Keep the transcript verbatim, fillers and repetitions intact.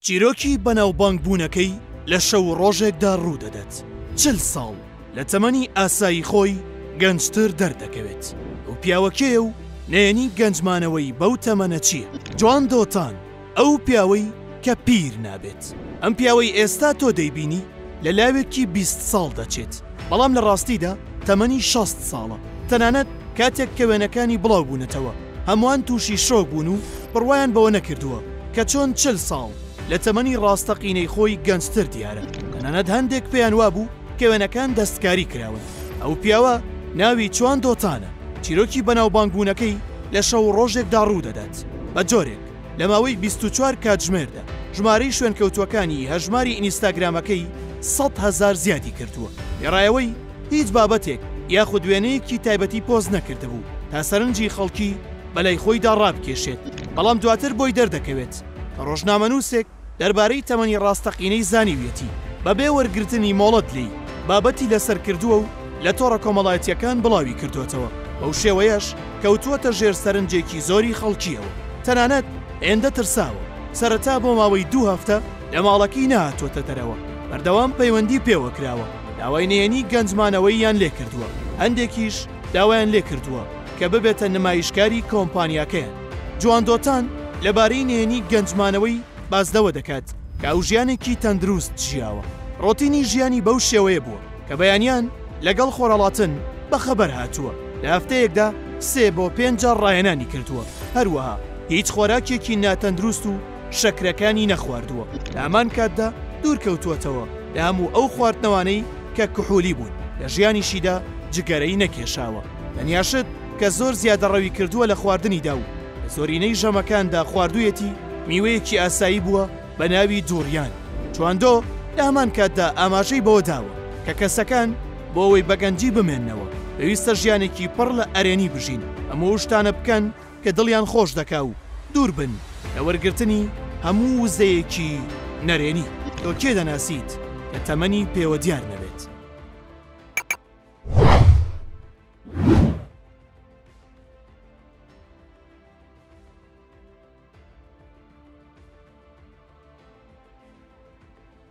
چیرۆکی بەناوبانگ بوونەکەی لە شەو ڕۆژێکدا ڕوو دەدات. چل ساڵ لە تەمەنی ئاسایی خۆی گەنجتر دەردەکەوێت. ئەو پیاوەکێ و نێنی گەنجمانەوەی بەو تەمەنە چییە؟ جوان دۆتان ئەو پیاوەی کە پیر نابێت. ئەم پیاوەی ئێستا تۆ دەیبینی لە لاوێکی بیست ساڵ دەچێت، بەڵام لە ڕاستیدا تەمەنی شەست ساڵە. تەنانەت کاتێک کە وێنەکانی بڵاو بوونەتەوە هەمووان تووشی شۆک بوون و بڕوایان بەوە نەکردووە کە چۆن چل ساڵ لە تەمەنی ڕاستەقینەی خۆی گەنجتر دیارە. تەنانەت هەندێک پێیان وابوو کە وێنەکان دەستکاری کراون. ئەو پیاوە ناوی جوان دۆتانە. چیرۆکی بەناوبانگبوونەکەی لە شەو ڕۆژێکدا ڕوو دەدات. بە جۆرێک لە ماوەی بیست و چوار کاتژمێردا ژمارەی شوێنکەوتوەکانی هەژماری ئینستاگرامەکەی سەد هەزار زیادی کردووە. لێڕایەوەی هیچ بابەتێک یاخود وێنەیەکی تایبەتی پۆز نەکردبوو تا سەرنجی خەڵکی بەلای خۆیدا ڕابکێشێت، بەڵام دواتر بۆی دەردەکەوێت کە ڕۆژنامەنووسێک دەربارەی تەمەنی ڕاستەقینەی زانیویەتی بەبێ وەرگرتنی مۆڵەت لی بابەتی لەسەر کردووە و لە تۆڕە کۆمەڵایەتیەکان بڵاوی کردوێتەوە. بەو شێوەیەش کەوتووەتە ژێر سەرنجێکی زۆری خەڵکیەوە. تەنانەت ئێندە ترساوە سەرەتا بۆ ماوەی دوو هەفتە لە ماڵەکەی نهاتوۆتە دەرەوە. بەردەوام پەیوەندی پێوە کراوە، داوای نێنی گەنجمانەوەی یان لێ کردووە. هەندێکیش داوایان لێ کردووە کە ببێتە نمایشکاری کۆمپانیاکەیان. جوان دۆتان لەبارەی نێنی گەنجمانەوەی بازدەوە دەکات کە ئەو ژیانێکی تەندروست ژیاوە. ڕۆتینی ژیانی بەو شێوەیە بووە کە بەیانیان لەگەڵ خۆرەڵاتن بەخەبەر هاتووە. لە هەفتەیەکدا سێ بۆ پێنجار ڕایەنانی کردووە. هەروەها هیچ خۆراکێکی ناتەندروست و شەکرەکانی نەخواردووە. لە هەمان کاتدا دوورکەوتووەتەوە لە هەموو ئەو خواردنەوانەی کە کحولی بوون. لە ژیانیشیدا جگەرەی نەکێشاوە. تەنیاشت کە زۆر زیادەڕەوی کردووە لە خواردنیدا و لە زۆرینەی ژەمەکاندا خواردوویەتی میوەیەکی ئاسایی بووە بە ناوی دووڕیان. جواندۆ لە هەمان کاتدا ئاماژەی بەوە داوە کە کەسەکان بۆ ئەوەی بەگەنجی بمێننەوە پێویستە ژیانێکی پڕ لە ئەرێنی بژین، ئەمە شتانە بکەن کە دڵیان خۆش دەکا و دوور بن لە وەرگرتنی هەموو وزەیەکی نەرێنی. تۆ کێ دەناسیت کە تەمەنی پێوە دیار نەبێت؟